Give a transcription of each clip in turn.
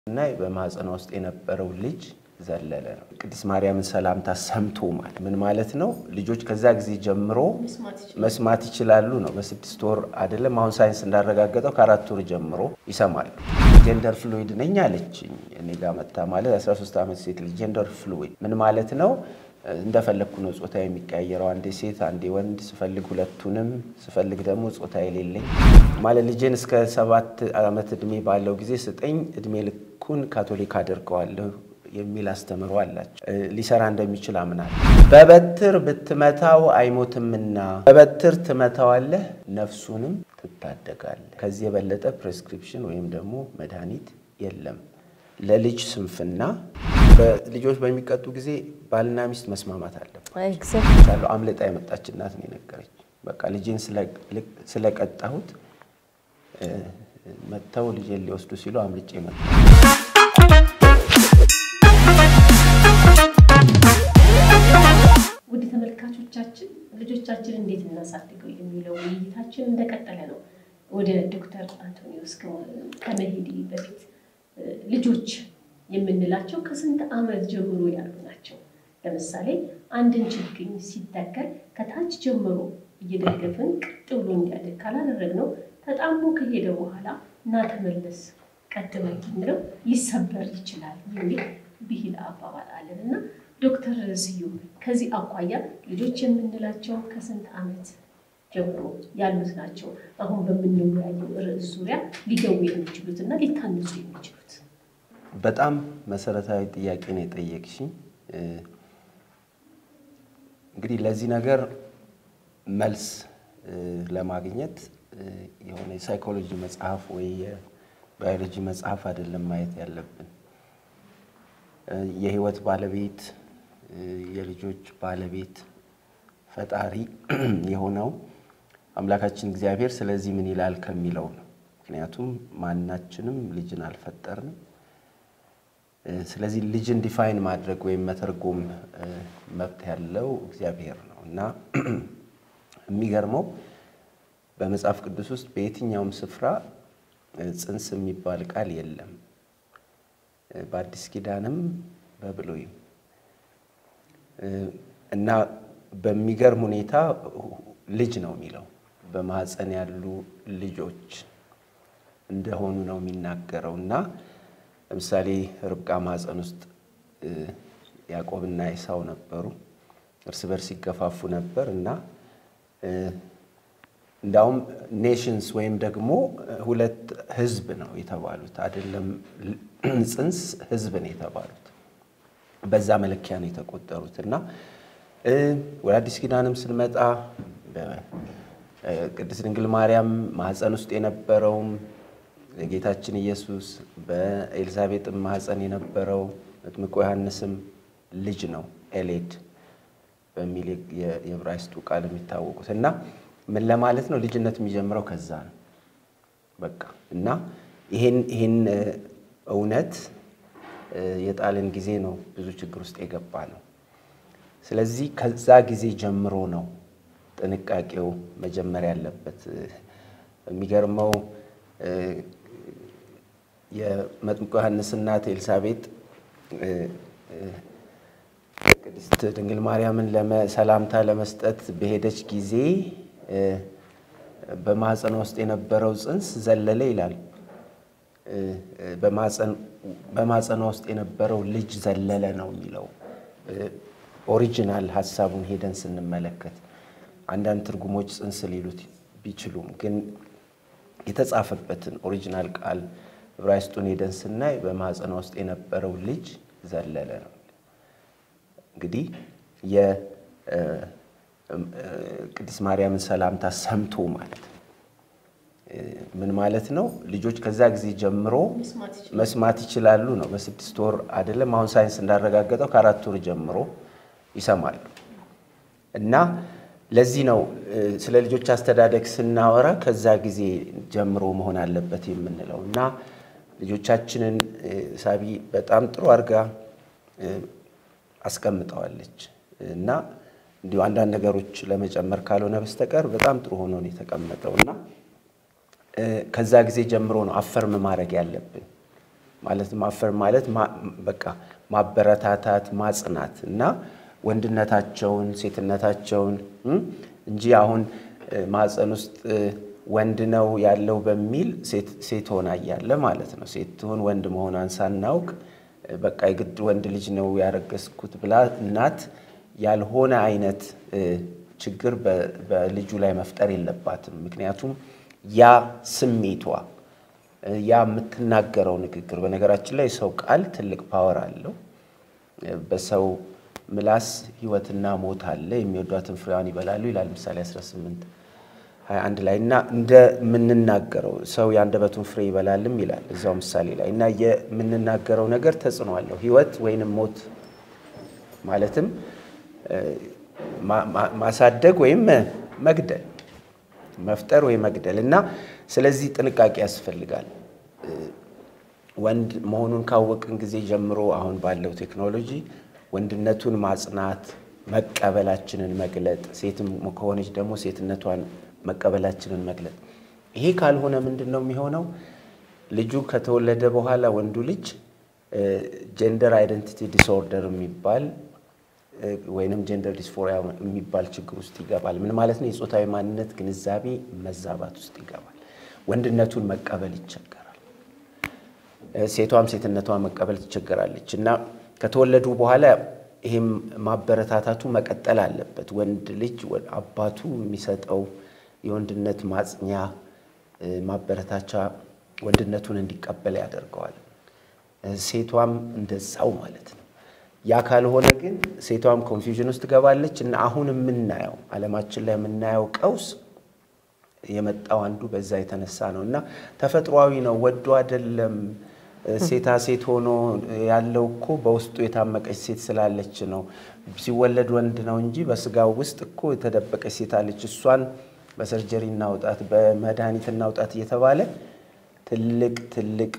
እና በማህፀኗ ውስጥ የነበረው ልጅ ዘለለ ነው። ቅድስት ማርያምን ሰላምታ ሰምቶ ማለት ምን ማለት ነው? ልጆች ከዛ ጊዜ ጀምሮ መስማት ይችላሉ ነው። በ6 ወር አይደለም አሁን ሳይንስ እንዳረጋገጠው ከ4 ወር ጀምሮ ይሰማሉ። ጀንደር ፍሉይድ ነኝ አለችኝ እኔ ጋር መጣ ማለት 13 ዓመት ሴት ልጅ ጀንደር ፍሉይድ ምን ማለት ነው? እንደፈለኩ ነው ጾታ የሚቀያየረው አንዴ ሴት አንዴ ወንድ ስፈልግ ሁለቱንም ስፈልግ ደግሞ ጾታ የሌለኝ ማለት ልጄን እስከ 7 ዓመት እድሜ ባለው ጊዜ ስጠኝ እድሜ ልኩን ካቶሊክ አድርገዋለሁ የሚል አስተምሮ አላቸው። ሊሰራ እንደሚችል አምናለሁ። በበትር ብትመታው አይሞትምና በበትር ትመታዋለህ ነፍሱንም ትታደጋለህ። ከዚህ የበለጠ ፕሪስክሪፕሽን ወይም ደግሞ መድኃኒት የለም። ለልጅ ስንፍና በልጆች በሚቀጡ ጊዜ ባልና ሚስት መስማማት አለበት። ኤግዛክትሊ አምለጣ የመጣች እናት ነው የነገረች። በቃ ልጄን ስለቀጣሁት መተው ልጄን ሊወስዱ ሲሉ አምልጬ መጣሁ። ውድ ተመልካቾቻችን ልጆቻችን እንዴት እናሳድገው የሚለው ውይይታችን እንደቀጠለ ነው። ወደ ዶክተር አንቶኒዮስ ከመሄድ በፊት ልጆች የምንላቸው ከስንት ዓመት ጀምሮ ያሉ ናቸው? ለምሳሌ አንድን ችግኝ ሲተከል ከታች ጀምሮ እየደገፍን ቀጥ ብሎ እንዲያድግ ካላደረግነው ተጣሞ ከሄደ በኋላ እና ተመለስ ቀጥ ብለው ሊሰበር ይችላል የሚል ብሂል አባባል አለና ዶክተር ስዩም ከዚህ አኳያ ልጆች የምንላቸው ከስንት ዓመት ጀምሮ ያሉት ናቸው አሁን በምንወያየው ርዕስ ዙሪያ ሊገቡ የሚችሉትና ሊታነጹ የሚችሉት? በጣም መሰረታዊ ጥያቄ ነው የጠየቅሽኝ። እንግዲህ ለዚህ ነገር መልስ ለማግኘት የሆነ ሳይኮሎጂ መጽሐፍ ወይ ባዮሎጂ መጽሐፍ አይደለም ማየት ያለብን። የህይወት ባለቤት የልጆች ባለቤት ፈጣሪ የሆነው አምላካችን እግዚአብሔር ስለዚህ ምን ይላል ከሚለው ነው። ምክንያቱም ማናችንም ልጅን አልፈጠርንም። ስለዚህ ልጅን ዲፋይን ማድረግ ወይም መተርጎም መብት ያለው እግዚአብሔር ነው እና የሚገርመው በመጽሐፍ ቅዱስ ውስጥ በየትኛውም ስፍራ ጽንስ የሚባል ቃል የለም። በአዲስ ኪዳንም በብሉይም እና በሚገርም ሁኔታ ልጅ ነው የሚለው በማህፀን ያሉ ልጆች እንደሆኑ ነው የሚናገረውና ለምሳሌ ርብቃ ማህፀን ውስጥ ያዕቆብና ኢሳው ነበሩ። እርስ በርስ ይገፋፉ ነበርና እንዳውም ኔሽንስ ወይም ደግሞ ሁለት ህዝብ ነው የተባሉት አይደለም ጽንስ ህዝብ ነው የተባሉት። በዛ መለኪያ ነው የተቆጠሩትና ወደ አዲስ ኪዳንም ስንመጣ ቅድስት ድንግል ማርያም ማህፀን ውስጥ የነበረው ጌታችን ኢየሱስ በኤልሳቤጥ ማህፀን የነበረው መጥምቁ ዮሐንስም ልጅ ነው ኤሌድ በሚል የዕብራይስጡ ቃል የሚታወቁትና ምን ለማለት ነው? ልጅነት የሚጀምረው ከዛ ነው በቃ እና ይሄን እውነት የጣልን ጊዜ ነው ብዙ ችግር ውስጥ የገባ ነው። ስለዚህ ከዛ ጊዜ ጀምሮ ነው ጥንቃቄው መጀመር ያለበት። የሚገርመው የመጥምቁ ዮሐንስ እናት ኤልሳቤጥ ቅድስት ድንግል ማርያምን ሰላምታ ለመስጠት በሄደች ጊዜ በማህፀኗ ውስጥ የነበረው ጽንስ ዘለለ ይላል። በማህፀኗ ውስጥ የነበረው ልጅ ዘለለ ነው የሚለው ኦሪጂናል ሐሳቡን ሄደን ስንመለከት አንዳንድ ትርጉሞች ጽንስ ሊሉት ቢችሉም ግን የተጻፈበትን ኦሪጂናል ቃል ዕብራይስጡን ሄደን ስናይ በማህፀኗ ውስጥ የነበረው ልጅ ዘለለ ነው። እንግዲህ የቅድስት ማርያምን ሰላምታ ሰምቶ ማለት ምን ማለት ነው? ልጆች ከዛ ጊዜ ጀምሮ መስማት ይችላሉ ነው። በ6 ወር አይደለም አሁን ሳይንስ እንዳረጋገጠው ከ4 ወር ጀምሮ ይሰማሉ እና ለዚህ ነው ስለ ልጆች አስተዳደግ ስናወራ ከዛ ጊዜ ጀምሮ መሆን አለበት የምንለውና ልጆቻችንን ሳቢ በጣም ጥሩ አርጋ አስቀምጠዋለች እና እንዲሁ አንዳንድ ነገሮች ለመጨመር ካልሆነ በስተቀር በጣም ጥሩ ሆኖ ነው የተቀመጠውና ከዛ ጊዜ ጀምሮ ነው አፈርም ማድረግ ያለብን ማለት ማፈር ማለት በቃ ማበረታታት ማጽናት እና ወንድነታቸውን ሴትነታቸውን እንጂ አሁን ማህፀን ውስጥ ወንድ ነው ያለው በሚል ሴት ሆና ያለ ማለት ነው ሴት ሆን ወንድ መሆኗን ሳናውቅ በቃ የግድ ወንድ ልጅ ነው ያረገዝኩት ብላ እናት ያልሆነ አይነት ችግር በልጁ ላይ መፍጠር የለባትም ምክንያቱም ያ ስሜቷ ያ የምትናገረው ንግግር በነገራችን ላይ ሰው ቃል ትልቅ ፓወር አለው በሰው ምላስ ህይወትና ሞት አለ የሚወዷትን ፍሬዋን ይበላሉ ይላል ምሳሌ 18:21 ላይና እንደ ምንናገረው ሰው ያንደበቱን ፍሬ ይበላልም ይላል እዛው ምሳሌ ላይና የምንናገረው ነገር ተጽዕኖ አለው ህይወት ወይንም ሞት ማለትም ማሳደግ ወይም መግደል መፍጠር ወይ መግደል እና ስለዚህ ጥንቃቄ ያስፈልጋል ወንድ መሆኑን ካወቅን ጊዜ ጀምሮ አሁን ባለው ቴክኖሎጂ ወንድነቱን ማጽናት መቀበላችንን መግለጥ ሴትም ከሆነች ደግሞ ሴትነቷን መቀበላችንን መግለጥ ይሄ ካልሆነ ምንድነው የሚሆነው ልጁ ከተወለደ በኋላ ወንዱ ልጅ ጀንደር አይደንቲቲ ዲስኦርደር የሚባል ወይንም ጀንደር ዲስፎሪያ የሚባል ችግር ውስጥ ይገባል ምን ማለት ነው የጾታዊ ማንነት ግንዛቤ መዛባት ውስጥ ይገባል ወንድነቱን መቀበል ይቸገራል ሴቷም ሴትነቷን መቀበል ትቸገራለች እና ከተወለዱ በኋላ ይሄም ማበረታታቱ መቀጠል አለበት ወንድ ልጅ አባቱ የሚሰጠው የወንድነት ማጽኛ ማበረታቻ ወንድነቱን እንዲቀበል ያደርገዋል ሴቷም እንደዛው ማለት ነው ያ ካልሆነ ግን ሴቷም ኮንፊውዥን ውስጥ ገባለች እና አሁን የምናየው ዓለማችን ላይ የምናየው ቀውስ የመጣው አንዱ በዛ የተነሳ ነውና ተፈጥሯዊ ነው ወዶ አይደለም ሴታ ሴት ሆኖ ያለው እኮ በውስጡ የታመቀች ሴት ስላለች ነው ሲወለድ ወንድ ነው እንጂ በስጋው ውስጥ እኮ የተደበቀች ሴት አለች እሷን በሰርጀሪ እናውጣት በመድኃኒት እናውጣት እየተባለ ትልቅ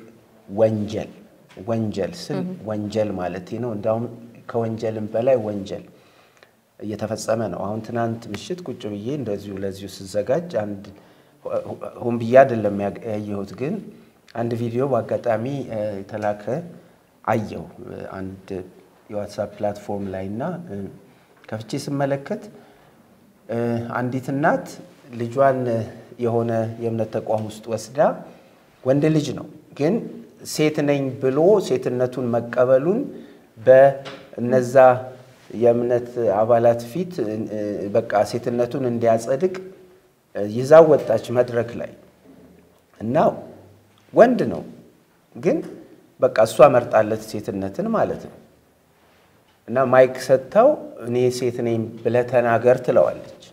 ወንጀል ስል ወንጀል ማለት ነው እንዳውም ከወንጀልም በላይ ወንጀል እየተፈጸመ ነው አሁን ትናንት ምሽት ቁጭ ብዬ እንደዚሁ ለዚሁ ሲዘጋጅ አንድ ሆም ብዬ አይደለም ያየሁት ግን አንድ ቪዲዮ በአጋጣሚ የተላከ አየው አንድ የዋትስአፕ ፕላትፎርም ላይና ከፍቼ ስመለከት አንዲት እናት ልጇን የሆነ የእምነት ተቋም ውስጥ ወስዳ ወንድ ልጅ ነው ግን ሴት ነኝ ብሎ ሴትነቱን መቀበሉን በእነዛ የእምነት አባላት ፊት በቃ ሴትነቱን እንዲያጸድቅ ይዛው ወጣች መድረክ ላይ እና ወንድ ነው ግን በቃ እሷ መርጣለት ሴትነትን ማለት ነው እና ማይክ ሰጣው እኔ ሴት ነኝ ብለህ ተናገር ትለዋለች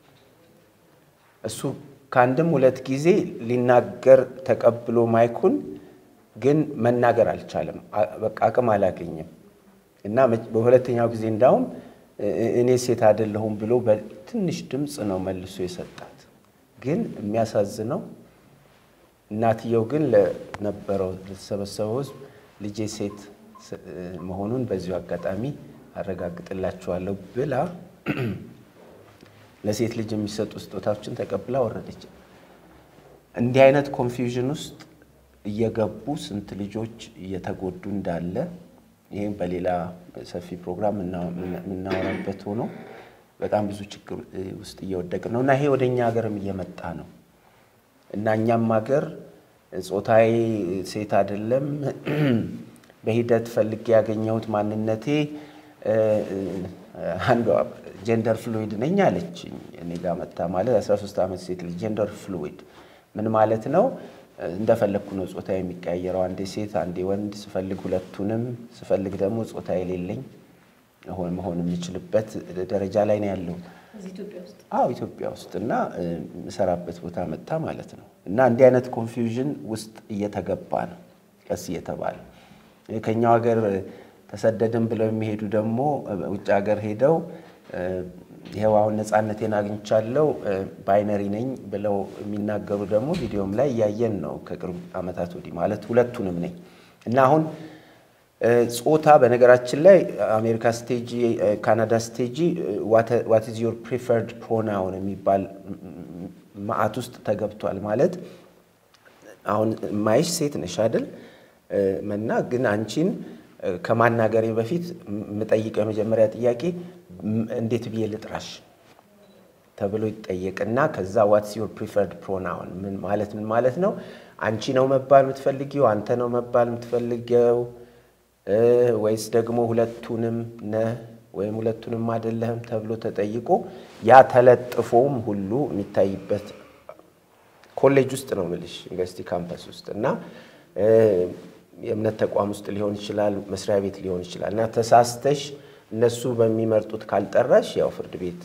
እሱ ካንድም ሁለት ጊዜ ሊናገር ተቀብሎ ማይኩን ግን መናገር አልቻለም በቃ አቅም አላገኘም እና በሁለተኛው ጊዜ እንዳውም እኔ ሴት አይደለሁም ብሎ በትንሽ ድምጽ ነው መልሶ የሰጣት ግን የሚያሳዝነው እናትየው ግን ለነበረው ለተሰበሰበው ልጄ ሴት መሆኑን በዚሁ አጋጣሚ አረጋግጥላችኋለሁ ብላ ለሴት ልጅ የሚሰጡ ስጦታዎችን ተቀብላ ወረደች እንዲህ አይነት ኮንፊውዥን ውስጥ እየገቡ ስንት ልጆች እየተጎዱ እንዳለ ይሄን በሌላ ሰፊ ፕሮግራም እናወራበት ሆኖ በጣም ብዙ ችግር ውስጥ እየወደቅን ነውና ይሄ ወደኛ ሀገርም እየመጣ ነው እና እኛም ሀገር ጾታዬ ሴት አይደለም በሂደት ፈልጌ ያገኘሁት ማንነቴ አንዷ ጀንደር ፍሉይድ ነኝ አለችኝ እኔ ጋር መጣ ማለት 13 ዓመት ሴት ልጅ ጀንደር ፍሉይድ ምን ማለት ነው እንደፈለኩ ነው ጾታዬ የሚቀያየረው አንዴ ሴት አንዴ ወንድ ስፈልግ ሁለቱንም ስፈልግ ደግሞ ጾታዬ የሌለኝ መሆን የሚችልበት ደረጃ ላይ ነው ያለው ኢትዮጵያ ውስጥ እና መሰራበት ቦታ መጣ ማለት ነው እና እንዲህ አይነት ኮንፊውዥን ውስጥ እየተገባ ነው ቀስ እየተባለ ከኛው ሀገር ተሰደድን ብለው የሚሄዱ ደግሞ ውጭ ሀገር ሄደው ይሄው አሁን ነፃነቴን አግኝቻለሁ ባይነሪ ነኝ ብለው የሚናገሩ ደግሞ ቪዲዮም ላይ ያየን ነው ከቅርብ አመታት ወዲህ ማለት ሁለቱንም ነኝ እና አሁን ጾታ በነገራችን ላይ አሜሪካ ስቴጂ ካናዳ ስቴጂ what is your preferred pronoun የሚባል ማአት ውስጥ ተገብቷል ማለት አሁን ማይሽ ሴት ነሽ አይደል መና ግን አንቺን ከማናገሬ በፊት መጠይቀው የመጀመሪያ ጥያቄ እንዴት ብዬ ልጥራሽ ተብሎ ይጠየቅና ከዛ what's your preferred pronoun ምን ማለት ነው አንቺ ነው መባል የምትፈልጊው አንተ ነው መባል የምትፈልጊው ወይስ ደግሞ ሁለቱንም ነህ ወይም ሁለቱንም አይደለም ተብሎ ተጠይቆ ያ ተለጥፎም ሁሉ የሚታይበት ኮሌጅ ውስጥ ነው ማለት ዩኒቨርሲቲ ካምፓስ ውስጥ እና የእምነት ተቋም ውስጥ ሊሆን ይችላል መስሪያ ቤት ሊሆን ይችላል እና ተሳስተሽ እነሱ በሚመርጡት ካልጠራሽ ያው ፍርድ ቤት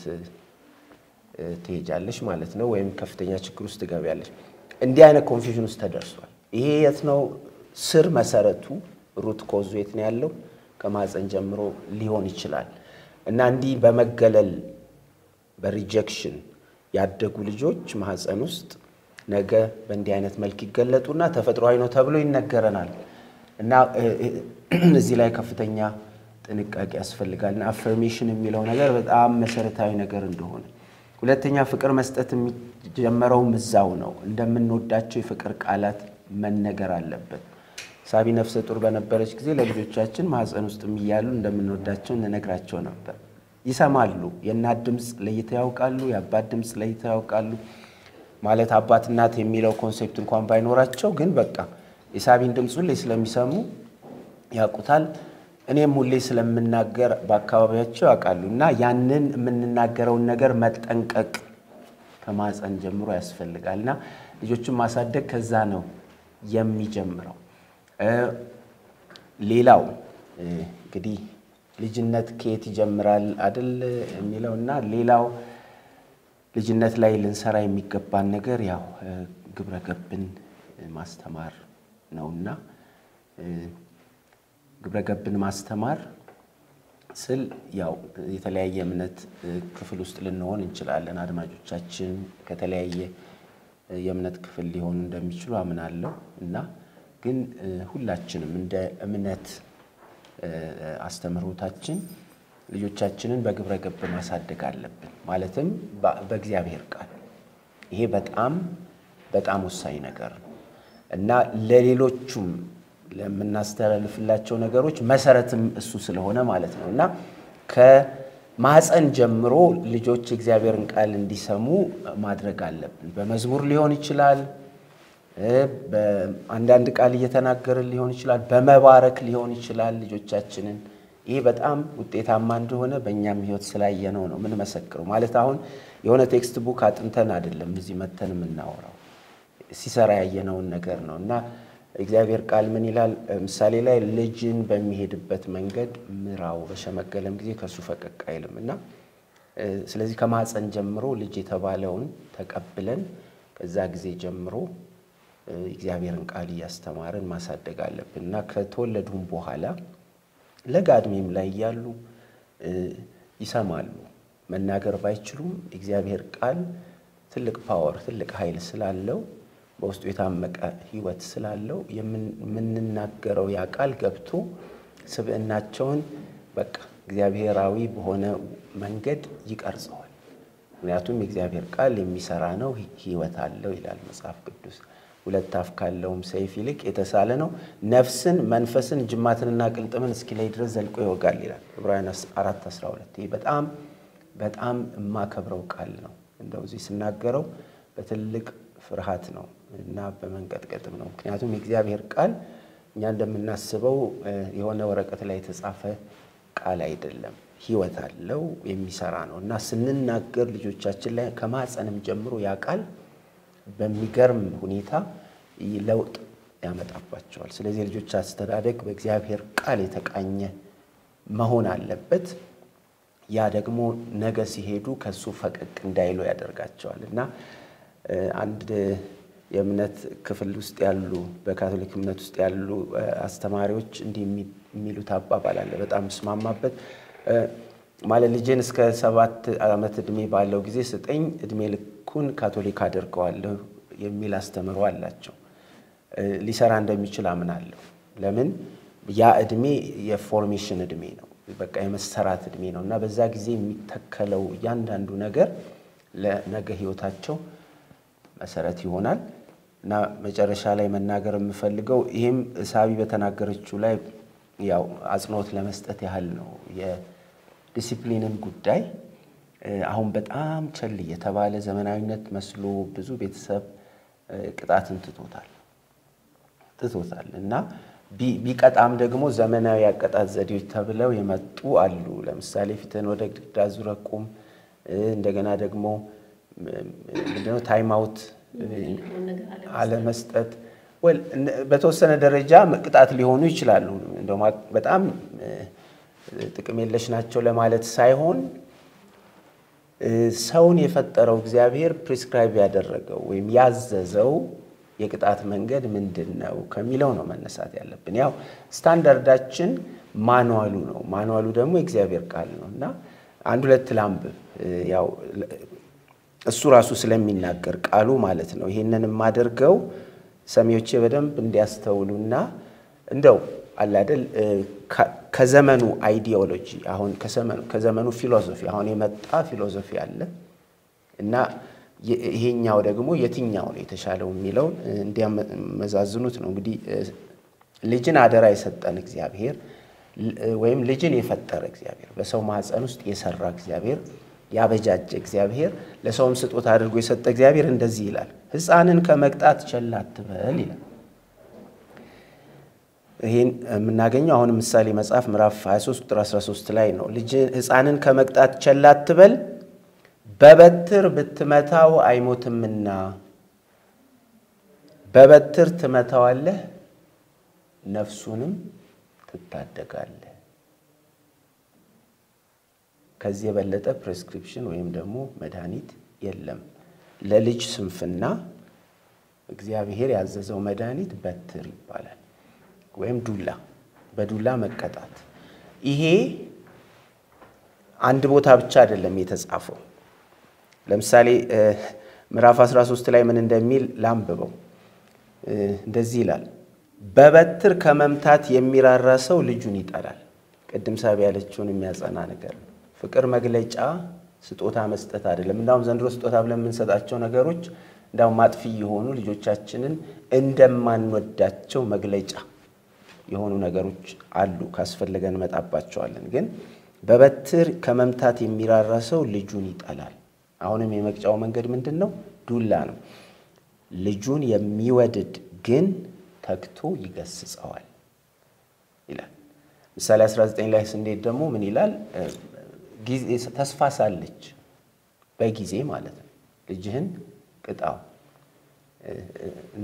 ትሄጃለሽ ማለት ነው ወይም ከፍተኛ ችግር ውስጥ ትገቢያለሽ እንዲህ አይነት ኮንፊውዥን ውስጥ ተደርሷል ይሄ የት ነው ስር መሰረቱ ሩት ኮዝ የት ነው ያለው ከማህፀን ጀምሮ ሊሆን ይችላል እና እንዲህ በመገለል በሪጀክሽን ያደጉ ልጆች ማህፀን ውስጥ ነገ በእንዲህ አይነት መልክ ይገለጡና ተፈጥሯዊ ነው ተብሎ ይነገረናል እና እዚህ ላይ ከፍተኛ ጥንቃቄ ያስፈልጋልና አፈርሜሽን የሚለው ነገር በጣም መሰረታዊ ነገር እንደሆነ ሁለተኛ ፍቅር መስጠት የሚጀምረው ምዛው ነው እንደምንወዳቸው የፍቅር ቃላት መነገር አለበት ሳቢ ነፍሰ ጡር በነበረች ጊዜ ለልጆቻችን ማህፀን ውስጥ የሚያሉ እንደምንወዳቸው እንነግራቸው ነበር ይሰማሉ የእናት ድምጽ ለይተው ያውቃሉ የአባት ድምጽ ለይተው ያውቃሉ ማለት አባት እናት የሚለው ኮንሴፕት እንኳን ባይኖራቸው ግን በቃ የሳቢን ድምጽ ሁሌ ስለሚሰሙ ያውቁታል እኔም ሁሌ ስለምናገር በአካባቢያቸው ያውቃሉና ያንን የምንናገረውን ነገር መጠንቀቅ ከማህፀን ጀምሮ ያስፈልጋልና ልጆችን ማሳደግ ከዛ ነው የሚጀምረው ሌላው እንግዲህ ልጅነት ከየት ይጀምራል አይደል የሚለውና ሌላው ልጅነት ላይ ልንሰራ የሚገባን ነገር ያው ግብረ ገብን ማስተማር ነውና ግብረ ገብን ማስተማር ስል ያው የተለያየ እምነት ክፍል ውስጥ ልንሆን እንችላለን አድማጮቻችን ከተለያየ የእምነት ክፍል ሊሆን እንደሚችሉ አምናለሁ እና ግን ሁላችንም እንደ እምነት አስተምሮታችን ልጆቻችንን በግብረ ገብ ማሳደግ አለብን ማለትም በእግዚአብሔር ቃል ይሄ በጣም ወሳኝ ነገር ነው እና ለሌሎቹም ለምናስተላልፍላቸው ነገሮች መሰረትም እሱ ስለሆነ ማለት ነውና ከማህፀን ጀምሮ ልጆች እግዚአብሔርን ቃል እንዲሰሙ ማድረግ አለብን በመዝሙር ሊሆን ይችላል በአንዳንድ ቃል እየተናገርን ሊሆን ይችላል በመባረክ ሊሆን ይችላል ልጆቻችንን ይሄ በጣም ውጤታማ እንደሆነ በእኛም ህይወት ስላየነው ነው ምን መሰክረው ማለት አሁን የሆነ ቴክስት ቡክ አጥንተን አይደለም እዚህ መተን የምናወራው ሲሰራ ያየነው ነገር ነውና እግዚአብሔር ቃል ምን ይላል ምሳሌ ላይ ልጅን በሚሄድበት መንገድ ምራው በሸመገለም ጊዜ ከሱ ፈቀቅ አይልምና ስለዚህ ከማህፀን ጀምሮ ልጅ የተባለውን ተቀብለን ከዛ ጊዜ ጀምሮ እግዚአብሔርን ቃል ያስተማረን ማሳደግ አለብንና ከተወለዱም በኋላ ለጋድሜም ላይ ያሉ ይሰማሉ መናገር ባይችሉም እግዚአብሔር ቃል ትልቅ ፓወር ትልቅ ኃይል ስላለው በውስጡ የታመቀ ህይወት ስላለው የምንናገረው ያ ቃል ገብቶ ስብዕናቸውን በቃ እግዚአብሔራዊ በሆነ መንገድ ይቀርጸዋል ምክንያቱም እግዚአብሔር ቃል የሚሰራ ነው ህይወት አለው ይላል መጽሐፍ ቅዱስ ሁለት አፍ ካለውም ሰይፍ ይልቅ የተሳለ ነው ነፍስን መንፈስን ጅማትንና ቅልጥምን እስኪለይ ድረስ ዘልቆ ይወጋል ይላል ዕብራውያን 4:12 ይሄ በጣም ማከብረው ቃል ነው እንደው እዚህ ስናገረው በትልቅ ፍርሃት ነው እና በመንቀጥቀጥም ነው ምክንያቱም የእግዚአብሔር ቃል እኛ እንደምናስበው የሆነ ወረቀት ላይ የተጻፈ ቃል አይደለም ህይወት አለው የሚሰራ ነውና ስንናገር ልጆቻችን ላይ ከማህፀንም ጀምሮ ያ ቃል በሚገርም ሁኔታ ለውጥ ያመጣባቸዋል ስለዚህ ልጆች አስተዳደግ በእግዚአብሔር ቃል የተቃኘ መሆን አለበት ያ ደግሞ ነገ ሲሄዱ ከሱ ፈቀቅ እንዳይሉ ያደርጋቸዋልና አንድ የእምነት ክፍል ውስጥ ያሉ በካቶሊክ እምነት ውስጥ ያሉ አስተማሪዎች እንዲህ የሚሉት አባባል አለ በጣም ስማማበት ማለት ልጄን እስከ 7 ዓመት እድሜ ባለው ጊዜ ስጠኝ እድሜ ልኩን ካቶሊክ አድርገዋለሁ የሚል አስተምሮ አላቸው ሊሰራ እንደሚችል አምናለሁ ለምን ያ እድሜ የፎርሜሽን እድሜ ነው በቃ የመሰራት እድሜ ነውና በዛ ጊዜ የሚተከለው ያንዳንዱ ነገር ለነገ ህይወታቸው መሰረት ይሆናል እና መጨረሻ ላይ መናገር የምፈልገው ይሄም ሳቢ በተናገረችው ላይ ያው አጽንኦት ለመስጠት ያህል ነው። የዲሲፕሊንን ጉዳይ አሁን በጣም ቸል የተባለ ዘመናዊነት መስሎ ብዙ ቤተሰብ ቅጣትን ትቶታል እና ቢቀጣም ደግሞ ዘመናዊ አቀጣጥ ዘዴዎች ተብለው የመጡ አሉ። ለምሳሌ ፊትን ወደ ግድግዳ ዙረህ ቁም፣ እንደገና ደግሞ ምንድነው ታይም አውት አለመስጠት በተወሰነ ደረጃ ቅጣት ሊሆኑ ይችላሉ። እንደውም በጣም ጥቅም የለሽ ናቸው ለማለት ሳይሆን ሰውን የፈጠረው እግዚአብሔር ፕሪስክራይብ ያደረገው ወይም ያዘዘው የቅጣት መንገድ ምንድነው ከሚለው ነው መነሳት ያለብን። ያው ስታንዳርዳችን ማኑዋሉ ነው። ማኑዋሉ ደግሞ የእግዚአብሔር ቃል ነውና አንድ ሁለት ላምብ ያው እሱ ራሱ ስለሚናገር ቃሉ ማለት ነው። ይሄንን ማደርገው ሰሚዎቼ በደንብ እንዲያስተውሉና እንደው አለ አይደል ከዘመኑ አይዲዮሎጂ አሁን ከዘመኑ ፊሎሶፊ አሁን የመጣ ፊሎሶፊ አለ እና ይሄኛው ደግሞ የትኛው ነው የተሻለው የሚለው እንዲያመዛዝኑት ነው። እንግዲህ ልጅን አደራ የሰጠን እግዚአብሔር ወይም ልጅን የፈጠረ እግዚአብሔር በሰው ማህፀን ውስጥ የሰራ እግዚአብሔር ያበጃጀ እግዚአብሔር ለሰውም ስጦታ አድርጎ የሰጠ እግዚአብሔር እንደዚህ ይላል፣ ሕፃንን ከመቅጣት ቸል አትበል ይላል። ይሄን የምናገኘው አሁን ምሳሌ መጽሐፍ ምዕራፍ 23 ቁጥር 13 ላይ ነው። ሕፃንን ከመቅጣት ቸል አትበል፣ በበትር ብትመታው አይሞትምና በበትር ትመታዋለህ ነፍሱንም ትታደጋለህ። ከዚህ የበለጠ ፕሪስክሪፕሽን ወይም ደግሞ መድኃኒት የለም ለልጅ ስንፍና። እግዚአብሔር ያዘዘው መድኃኒት በትር ይባላል ወይም ዱላ፣ በዱላ መቀጣት። ይሄ አንድ ቦታ ብቻ አይደለም የተጻፈው። ለምሳሌ ምዕራፍ 13 ላይ ምን እንደሚል ላንብበው። እንደዚህ ይላል፣ በበትር ከመምታት የሚራራ ሰው ልጁን ይጠላል። ቅድም ሳቢ ያለችውን የሚያጸና ነገር ነው። ፍቅር መግለጫ ስጦታ መስጠት አይደለም። እንዳውም ዘንድሮ ስጦታ ብለን የምንሰጣቸው ነገሮች እንዳውም ማጥፊ የሆኑ ልጆቻችንን እንደማንወዳቸው መግለጫ የሆኑ ነገሮች አሉ። ካስፈልገን መጣባቸዋለን። ግን በበትር ከመምታት የሚራራ ሰው ልጁን ይጠላል። አሁንም የመቅጫው መንገድ ምንድነው? ዱላ ነው። ልጁን የሚወድድ ግን ተግቶ ይገስጸዋል ይላል። ምሳሌ 19 ላይ ስንዴት ደግሞ ምን ይላል? ጊዜ ተስፋ ሳለች በጊዜ ማለት ነው ልጅህን ቅጣው እና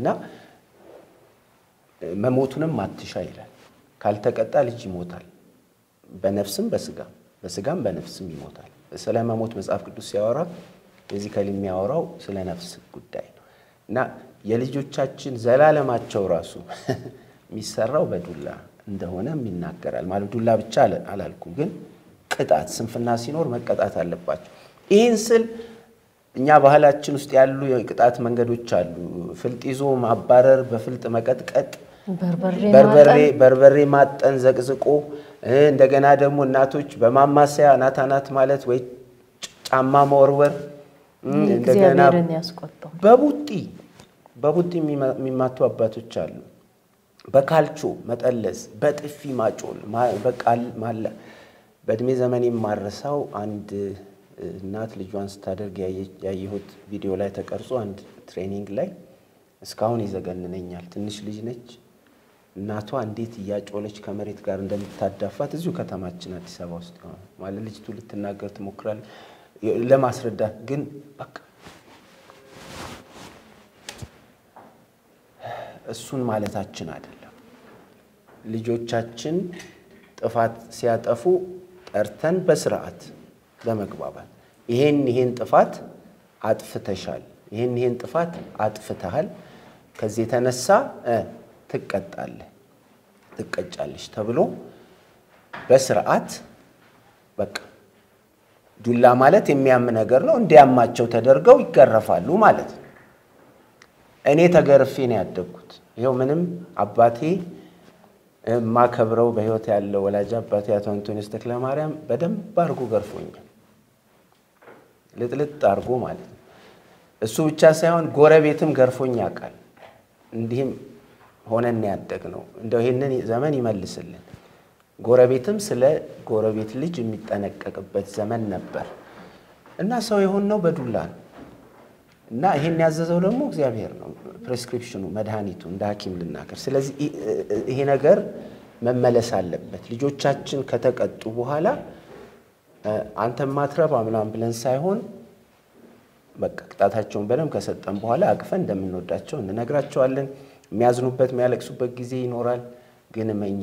መሞቱንም አትሻ ይላል። ካልተቀጣ ልጅ ይሞታል፣ በነፍስም በስጋም በነፍስም ይሞታል። ስለ መሞት መጽሐፍ ቅዱስ ሲያወራ እዚህ ከሚያወራው ስለ ነፍስ ጉዳይ ነው እና የልጆቻችን ዘላለማቸው ራሱ የሚሰራው በዱላ እንደሆነ ይናገራል። ማለት ዱላ ብቻ አላልኩም፣ ግን ቅጣት ስንፍና ሲኖር መቀጣት አለባቸው። ይህን ስል እኛ ባህላችን ውስጥ ያሉ የቅጣት መንገዶች አሉ። ፍልጥ ይዞ ማባረር፣ በፍልጥ መቀጥቀጥ፣ በርበሬ ማጠን ዘቅዝቆ፣ እንደገና ደግሞ እናቶች በማማሰያ ናታናት ማለት ወይ ጫማ መወርወር፣ እንደገና በቡጢ የሚማቱ አባቶች አሉ። በካልቾ መጠለዝ፣ በጥፊ ማጮል፣ በቃል ማላ። በእድሜ ዘመን የማረሳው አንድ እናት ልጇን ስታደርግ ያየሁት ቪዲዮ ላይ ተቀርጾ አንድ ትሬኒንግ ላይ እስካሁን ይዘገንነኛል። ትንሽ ልጅ ነች። እናቷ እንዴት እያጮለች ከመሬት ጋር እንደምታዳፋት እዚሁ ከተማችን አዲስ አበባ ውስጥ ነው ማለት ልጅቱ ልትናገር ትሞክራለች ለማስረዳት ግን በቃ እሱን ማለታችን አይደለም። ልጆቻችን ጥፋት ሲያጠፉ ጠርተን በስርዓት በመግባባት ይሄን ጥፋት አጥፍተሻል፣ ይሄን ጥፋት አጥፍተሃል፣ ከዚህ የተነሳ ትቀጫለሽ ተብሎ በስርዓት በቃ ዱላ ማለት የሚያም ነገር ነው። እንዲያማቸው ተደርገው ይገረፋሉ ማለት ነው። እኔ ተገርፌ ነው ያደግኩት። ይሄው ምንም አባቴ ማከብረው በህይወት ያለው ወላጅ አባቴ አቶ አንቶኒዮስ ተክለማርያም በደንብ አርጎ ገርፎኛል። ልጥልጥ አርጎ ማለት ነው። እሱ ብቻ ሳይሆን ጎረቤትም ገርፎኝ ያውቃል። እንዲህም ሆነን ያደግነው እንደው ይሄንን ዘመን ይመልስልን ጎረቤትም ስለ ጎረቤት ልጅ የሚጠነቀቅበት ዘመን ነበር እና ሰው የሆነው በዱላ ነው እና ይሄን ያዘዘው ደግሞ እግዚአብሔር ነው ፕሪስክሪፕሽኑ መድኃኒቱ እንደ ሐኪም ልናከር ስለዚህ ይሄ ነገር መመለስ አለበት ልጆቻችን ከተቀጡ በኋላ አንተ ማትረባ ምናምን ብለን ሳይሆን በቃ ቅጣታቸውን በደም ከሰጠን በኋላ አቅፈን እንደምንወዳቸው እንነግራቸዋለን የሚያዝኑበት የሚያለቅሱበት ጊዜ ይኖራል ግን መኝ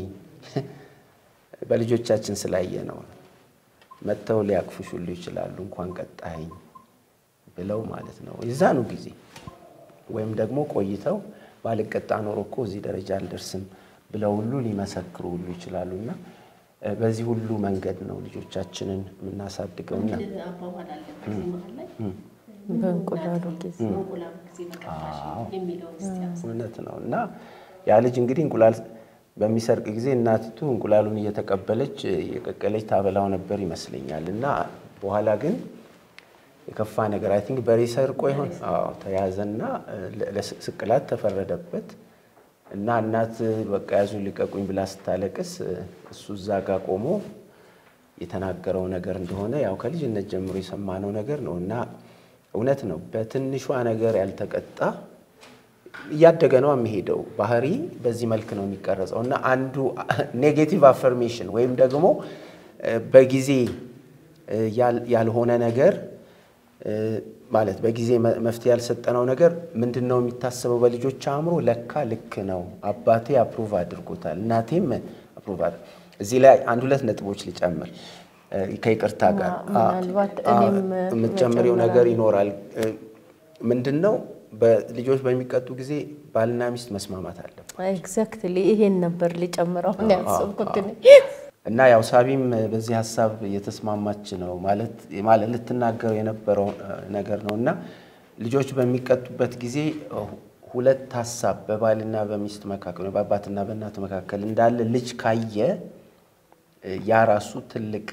በልጆቻችን ስላየ ነው መተው ሊያቅፉሽ ሁሉ ይችላሉ እንኳን ቀጣኝ ብለው ማለት ነው ይዛኑ ጊዜ ወይም ደግሞ ቆይተው ባልቀጣ ኖር እኮ እዚህ ደረጃ አልደርስም ብለው ሁሉ ሊመሰክሩ ሁሉ ይችላሉና በዚህ ሁሉ መንገድ ነው ልጆቻችንን እናሳድገውና አባባል አለ በዚህ መሃል ላይ በእንቁላሉ ጊዜ መቀጣሽ የሚለው እውነት ነውና ያ ልጅ እንግዲህ እንቁላል በሚሰርቅ ጊዜ እናቲቱ እንቁላሉን እየተቀበለች የቀቀለች ታበላው ነበር ይመስለኛልና በኋላ ግን የከፋ ነገር አይ ቲንክ በሪሰርቆ ይሆን ተያዘና ለስቅላት ተፈረደበት እና እናት በቃ ያዙ ሊቀቁኝ ብላ ስታለቅስ እሱ ዛጋ ቆሞ የተናገረው ነገር እንደሆነ ያው ከልጅነት ጀምሮ የሰማነው ነገር ነውና እውነት ነው በትንሿ ነገር ያልተቀጣ ያደገ ነው የሚሄደው ባህሪ በዚህ መልክ ነው የሚቀረጸውና አንዱ ኔጌቲቭ አፈርሜሽን ወይም ደግሞ በጊዜ ያልሆነ ነገር ማለት በጊዜ መፍትሄ ያልሰጠነው ነገር ምንድነው የሚታሰበው በልጆች አእምሮ ለካ ልክ ነው አባቴ አፕሩቭ አድርጎታል እናቴም አፕሩቭ እዚህ ላይ አንድ ሁለት ነጥቦች ልጨምር ከይቅርታ ጋር ምናልባት እኔም የምትጨምሪው ነገር ይኖራል ምንድነው በልጆች በሚቀጡ ጊዜ ባልና ሚስት መስማማት አለበት ኤግዛክትሊ ይሄን ነበር ሊጨምረው ያሰብኩት እና ያው ሳቢም በዚህ ሐሳብ የተስማማች ነው ማለት ልትናገረው የነበረው ነገር ነውና ልጆች በሚቀጡበት ጊዜ ሁለት ሐሳብ በባልና በሚስት መካከል በአባትና በእናት መካከል እንዳለ ልጅ ካየ ያ ራሱ ትልቅ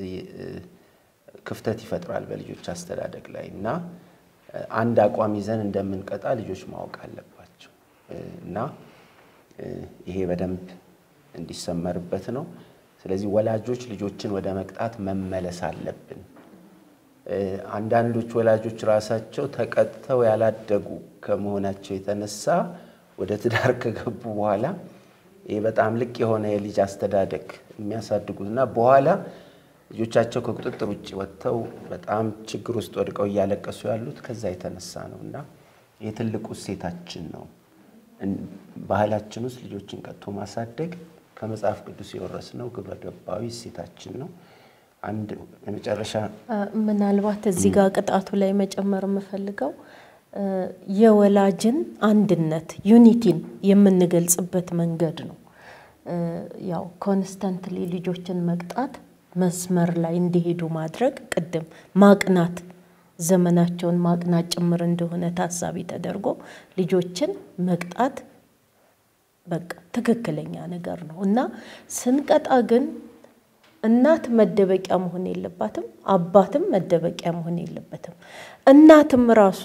ክፍተት ይፈጥራል በልጆች አስተዳደግ ላይና አንድ አቋም ይዘን እንደምንቀጣ ልጆች ማወቅ አለባቸው እና ይሄ በደንብ እንዲሰመርበት ነው ስለዚህ ወላጆች ልጆችን ወደ መቅጣት መመለስ አለብን አንዳንዶች ወላጆች ራሳቸው ተቀጥተው ያላደጉ ከመሆናቸው የተነሳ ወደ ትዳር ከገቡ በኋላ ይሄ በጣም ልቅ የሆነ የልጅ አስተዳደግ የሚያሳድጉና በኋላ ልጆቻቸው ከቁጥጥር ውጪ ወጥተው በጣም ችግር ውስጥ ወድቀው ያለቀሱ ያሉት ከዛ የተነሳ ነውና የትልቁ ሴታችን ነው ባህላችን ውስጥ ልጆችን ቀጥቶ ማሳደግ ከመጽሐፍ ቅዱስ የወረስነው ግብረ ገባዊ ሴታችን ነው አንድ የመጨረሻ ምናልባት እዚህ ጋር ቅጣቱ ላይ መጨመር የምፈልገው የወላጅን አንድነት ዩኒቲን የምንገልጽበት መንገድ ነው ያው ኮንስታንትሊ ልጆችን መቅጣት መስመር ላይ እንዲሄዱ ማድረግ ቀደም ማቅናት ዘመናቸውን ማቅናት ጭምር እንደሆነ ታሳቢ ተደርጎ ልጆችን መቅጣት በቃ ትክክለኛ ነገር ነውና ስንቀጣ ግን እናት መደበቂያ መሆን የለባትም አባትም መደበቂያ መሆን የለበትም እናትም ራሱ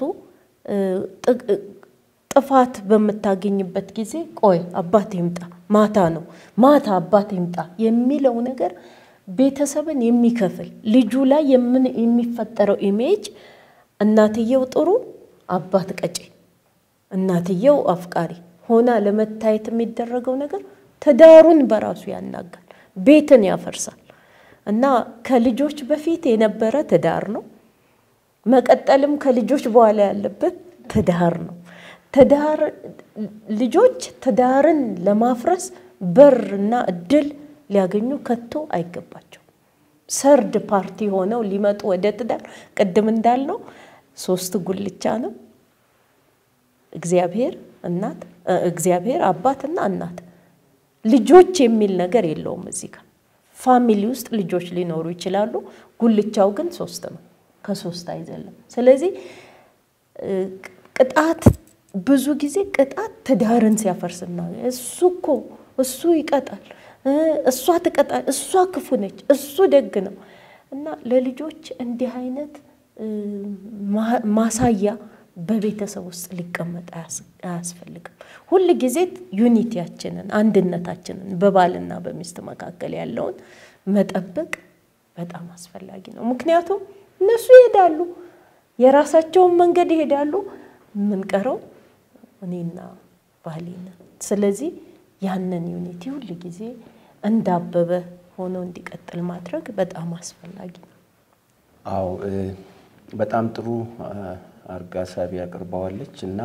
ጥፋት በመታገኝበት ጊዜ ቆይ አባቴ ይምጣ ማታ ነው ማታ አባቴ ይምጣ የሚለው ነገር ቤተሰብን የሚከፍል ልጁ ላይ የሚፈጠረው ኢሜጅ እናትየው ጥሩ አባት ቀጪ እናትየው አፍቃሪ ሆና ለመታየት የሚደረገው ነገር ተዳሩን በራሱ ያናጋል ቤትን ያፈርሳል እና ከልጆች በፊት የነበረ ተዳር ነው መቀጠልም ከልጆች በኋላ ያለበት ተዳር ነው ተዳር ልጆች ተዳርን ለማፍረስ በርና እድል ሊያገኙ ከቶ አይገባቸው ሰርድ ፓርቲ ሆነው ሊመጡ ወደ ተዳር ቀደም እንዳልነው ሶስት ጉልቻ ነው እግዚአብሔር አባትና እናት ልጆች የሚል ነገር የለውም እዚህ ጋር ፋሚሊ ውስጥ ልጆች ሊኖሩ ይችላሉ ጉልቻው ግን ሶስት ነው ከሶስት አይዘለም ስለዚህ ቅጣት ብዙ ጊዜ ቅጣት ተዳርን ሲያፈርስና እሱ ይቀጣል እሷ ተቀጣል እሷ ክፉ ነች እሱ ደግ ነው እና ለልጆች እንዲህ አይነት ማሳያ በቤተሰብ ውስጥ ሊቀመጥ አያስፈልግም። ሁሉ ጊዜ ዩኒቲያችንን አንድነታችንን በባልና በሚስት መካከል ያለውን መጠበቅ በጣም አስፈላጊ ነው። ምክንያቱም እነሱ ይሄዳሉ የራሳቸውን መንገድ ይሄዳሉ ምን ቀረው እኔና ባሌና ስለዚህ ያንን ዩኒቲ ሁሉ ጊዜ እንዳበበ ሆኖ እንዲቀጥል ማድረግ በጣም አስፈላጊ ነው። አዎ በጣም ጥሩ አርጋሳቢ ያቀርባዋለች እና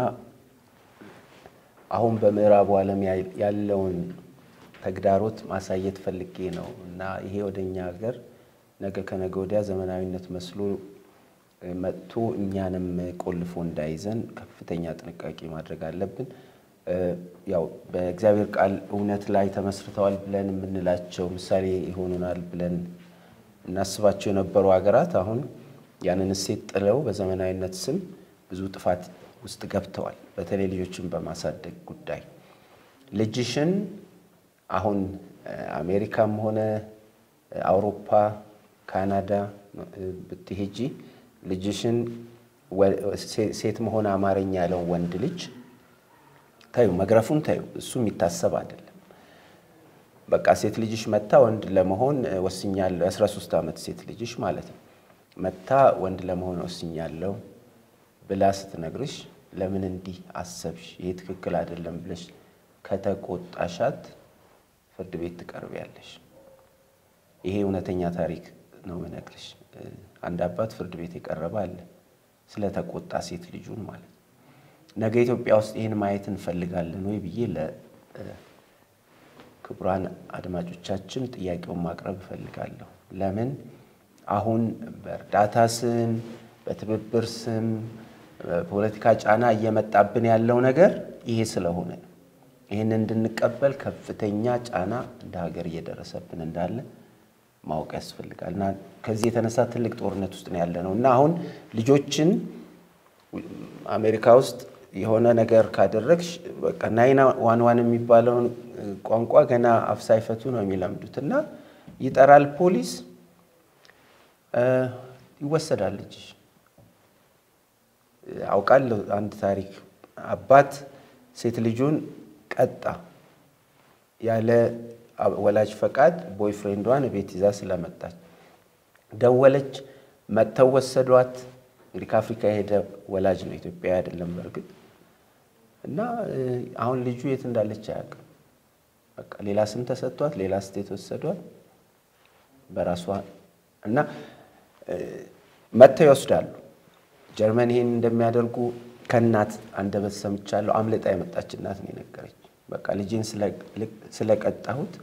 አሁን በምዕራቡ ዓለም ያለውን ተግዳሮት ማሳየት ፈልጌ ነው እና ይሄ ወደኛ ሀገር ነገ ከነገ ወዲያ ዘመናዊነት መስሎ መጥቶ እኛንም ቆልፎ እንዳይዘን ከፍተኛ ጥንቃቄ ማድረግ አለብን። ያው በእግዚአብሔር ቃል እውነት ላይ ተመስርተዋል ብለን የምንላቸው ምሳሌ ይሆኑናል ብለን እናስባቸው የነበሩ ሀገራት አሁን ያንን እሴት ጥለው በዘመናዊነት ስም ብዙ ጥፋት ውስጥ ገብተዋል። በተለይ ልጆችን በማሳደግ ጉዳይ ልጅሽን አሁን አሜሪካም ሆነ አውሮፓ ካናዳ ብትሄጂ ልጅሽን ሴት መሆን አማርኛ ያለው ወንድ ልጅ ታዩ መግረፉን ታዩ እሱም ይታሰብ አይደለም። በቃ ሴት ልጅሽ መታ ወንድ ለመሆን ወስኛለሁ 13 ዓመት ሴት ልጅሽ ማለት ነው መታ ወንድ ለመሆን ወስኛለሁ ብላ ስትነግርሽ ለምን እንዲህ አሰብሽ ይሄ ትክክል አይደለም ብለሽ ከተቆጣሻት ፍርድ ቤት ትቀርቢያለሽ። ይሄ እውነተኛ ታሪክ ነው መነግርሽ። አንድ አባት ፍርድ ቤት የቀረበ አለ ስለተቆጣ ሴት ልጁን ማለት ነገ ኢትዮጵያ ውስጥ ይሄን ማየት እንፈልጋለን ወይ ብዬ ለክቡራን አድማጮቻችን ጥያቄውን ማቅረብ እፈልጋለሁ። ለምን አሁን በእርዳታ ስም በትብብር ስም ፖለቲካ ጫና እየመጣብን ያለው ነገር ይሄ ስለሆነ ይሄን እንድንቀበል ከፍተኛ ጫና እንደ ሀገር እየደረሰብን እንዳለ ማወቅ ያስፈልጋልና ከዚህ የተነሳ ትልቅ ጦርነት ውስጥ ነው ያለነው እና አሁን ልጆችን አሜሪካ ውስጥ የሆነ ነገር ካደረግሽ በቃ 911 የሚባለውን ቋንቋ ገና አፍሳይፈቱ ነው የሚለምዱትና ይጠራል ፖሊስ ይወሰዳል ልጅ አውቃለሁ። አንድ ታሪክ አባት ሴት ልጁን ቀጣ ያለ ወላጅ ፈቃድ ቦይፍሬንዷን ቤት ይዛ ስለመጣች ደወለች መተው ወሰዷት። እንግዲህ ከአፍሪካ የሄደ ወላጅ ነው ኢትዮጵያ አይደለም በርግጥ እና አሁን ልጁ የት እንዳለች አያውቅም። በቃ ሌላ ስም ተሰጥቷት ሌላ ስቴት ወሰዷት በራሷ እና መተው ይወስዳሉ። ጀርመን ይሄን እንደሚያደርጉ ከናት አንደበት ሰምቻለሁ። አምልጣ የመጣች እናት ነው የነገረች። በቃ ልጄን ስለቀጣሁት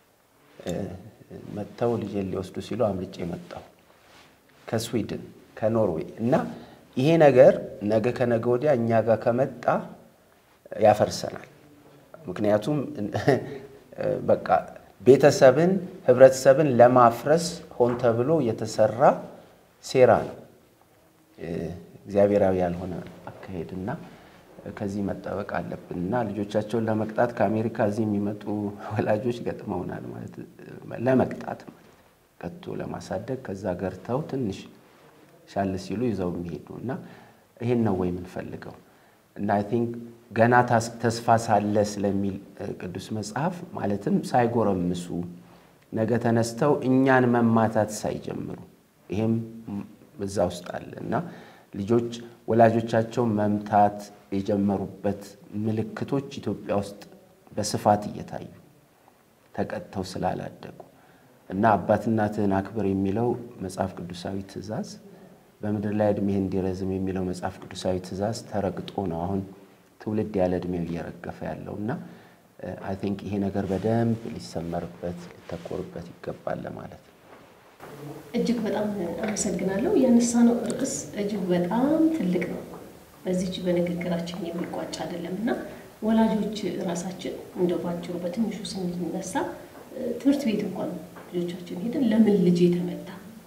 መተው ልጄን ሊወስዱ ሲሉ አምልጬ መጣሁ ከስዊድን ከኖርዌይ እና ይሄ ነገር ነገ ከነገ ወዲያ እኛ ጋር ከመጣ ያፈርሰናል። ምክንያቱም በቃ ቤተሰብን ህብረተሰብን ለማፍረስ ሆን ተብሎ የተሰራ ሴራ ነው እግዚአብሔራዊ ያልሆነ አካሄድና ከዚህ መጠበቅ አለብንና ልጆቻቸውን ለመቅጣት ከአሜሪካ እዚህ የሚመጡ ወላጆች ገጥመውናል ማለት ለመቅጣት ማለት ቀጥቶ ለማሳደግ ከዛ ገርተው ትንሽ ሻል ሲሉ ይዘው የሚሄዱና ይሄን ነው ወይ ምን ፈልገው እና አይ ቲንክ ገና ተስፋ ሳለ ስለሚል ቅዱስ መጽሐፍ ማለትም ሳይጎረምሱ ነገ ተነስተው እኛን መማታት ሳይጀምሩ ይሄም በዛ ውስጥ አለና ልጆች ወላጆቻቸው መምታት የጀመሩበት ምልክቶች ኢትዮጵያ ውስጥ በስፋት እየታዩ ተቀጥተው ስላላደጉ እና አባትና እናትህን አክብር የሚለው መጽሐፍ ቅዱሳዊ ትእዛዝ በመድር ላይ እድሜ እንዲረዝም የሚለው መጽሐፍ ቅዱሳዊ ትእዛዝ ተረግጦ ነው አሁን ትውልድ ያለ እድሜው እየረገፈ ያለውና አይ ቲንክ ይሄ ነገር በደንብ ሊሰመርበት ሊተኮርበት ይገባል ለማለት ነው። እጅግ በጣም አመሰግናለሁ። ያነሳነው ርዕስ እጅግ በጣም ትልቅ ነው። በዚህች በንግግራችን የሚቋጭ አይደለምና ወላጆች ራሳችን እንደው ባጭሩ በትንሹ ስንነሳ ትምህርት ቤት እንኳን ልጆቻችን ሄደን ለምን ልጅ ተመታ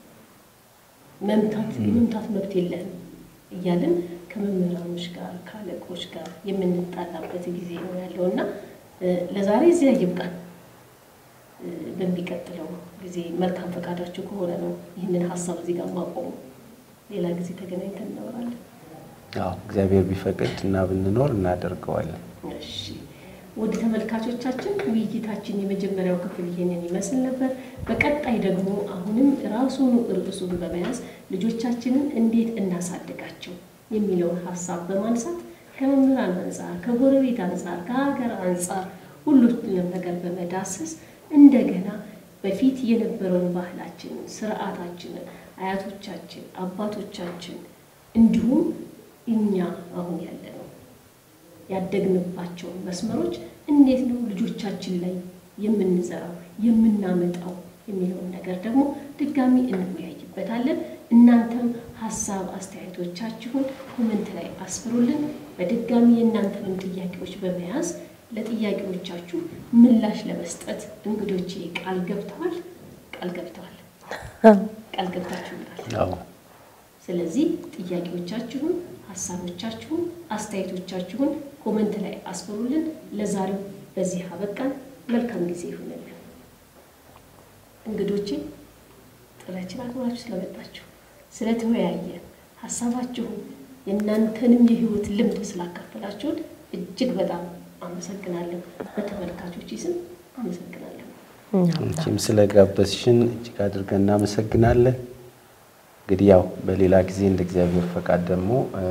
መምታት መብት የለህም እያልን ከመምህራኖች ጋር ካለቆች ጋር የምንጣላበት ጊዜ ነው ያለውና ለዛሬ እዚህ ይብቃን። በሚቀጥለው ጊዜ መልካም ፈቃዳችሁ ከሆነ ነው ይህንን ሐሳብ እዚህ ጋር ማቆም ሌላ ጊዜ ተገናኝተን እናወራለን። አዎ እግዚአብሔር ቢፈቅድ እና ብንኖር እናደርገዋለን። እሺ ወደ ተመልካቾቻችን ውይይታችን የመጀመሪያው ክፍል ይሄንን ይመስል ነበር። በቀጣይ ደግሞ አሁንም ራሱን ርዕሱን በመያዝ ልጆቻችንን እንዴት እናሳድጋቸው የሚለውን ሐሳብ በማንሳት ከመምህራን አንፃር፣ ከጎረቤት አንፃር፣ ከሀገር አንፃር ሁሉንም ነገር በመዳሰስ እንደገና በፊት የነበረውን ባህላችንን፣ ስርዓታችንን፣ አያቶቻችን፣ አባቶቻችን እንዲሁም እኛ አሁን ያለነው ያደግንባቸው መስመሮች እንዴት ነው ልጆቻችን ላይ የምንዘራው የምናመጣው የሚለውን ነገር ደግሞ ድጋሚ እንወያይበታለን። እናንተም ሐሳብ አስተያየቶቻችሁን ኮሜንት ላይ አስፍሩልን። በድጋሚ የእናንተንም ጥያቄዎች በመያዝ ለጥያቄዎቻችሁ ምላሽ ለመስጠት እንግዶቼ ቃል ገብታችሁናል። ስለዚህ ጥያቄዎቻችሁን፣ ሐሳቦቻችሁን፣ አስተያየቶቻችሁን ኮሜንት ላይ አስፍሩልን። ለዛሬው በዚህ አበቃን። መልካም ጊዜ ይሁንልን። እንግዶቼ ጥሪያችንን አክብራችሁ ስለመጣችሁ ስለተወያየ ሐሳባችሁን የእናንተንም የህይወት ልምድ ስላካፈላችሁን እጅግ በጣም አመሰግናለሁ። በተመልካቾች ስም አመሰግናለሁ። አንቺም ስለጋበዝሽን እጅግ አድርገን እናመሰግናለን። እንግዲህ ያው በሌላ ጊዜ እንደ እግዚአብሔር ፈቃድ ደግሞ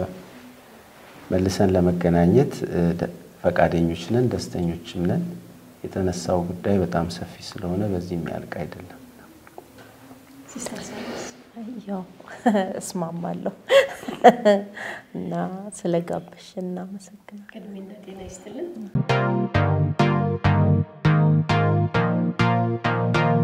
መልሰን ለመገናኘት ፈቃደኞች ነን፣ ደስተኞችም ነን። የተነሳው ጉዳይ በጣም ሰፊ ስለሆነ በዚህ የሚያልቅ አይደለም። ሲስተር ሳይንስ ያው እስማማለሁ እና ስለጋበዝሽን እናመሰግናለን። ቅድሚያ ጤና ይስጥልን።